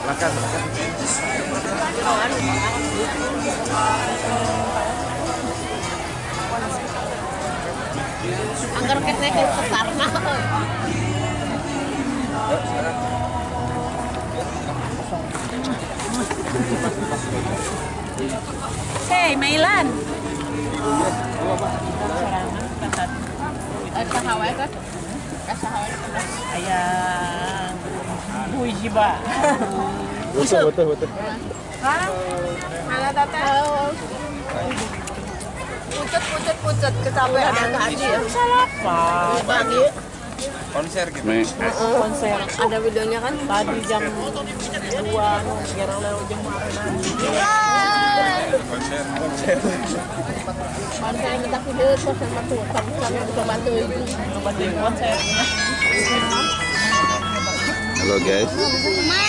Makan, makan. Anggar kita ke Sarna. Hey, Mailan. Kasahaway ka? Kasahaway ka? Ayan. Buji ba? Betul. Hah? Mana tahu. Pucet kecapean tadi. Salah apa? Pagi. Konser gitu. Konser. Ada videonya kan? Tadi jam 2, sekarang lewat jam 4. Konser. Konser kita video terus sama tuh, kami bisa bantuin konser. Halo guys.